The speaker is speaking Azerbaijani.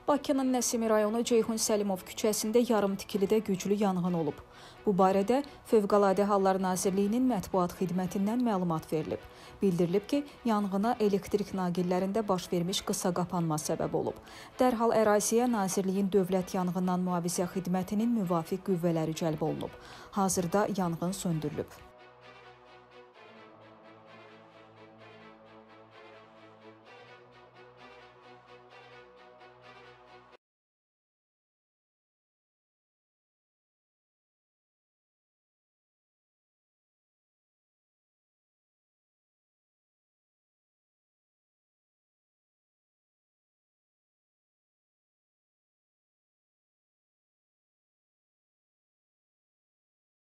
Bakının Nəsimi rayonu Ceyhun Səlimov küçəsində yarımtikilidə güclü yanğın olub. Bu barədə Fövqəladə Hallar Nazirliyinin mətbuat xidmətindən məlumat verilib. Bildirilib ki, yanğına elektrik naqillərində baş vermiş qısa qapanma səbəb olub. Dərhal əraziyə Nazirliyin Dövlət Yanğından Mühafizə Xidmətinin müvafiq qüvvələri cəlb olunub. Hazırda yanğın söndürülüb.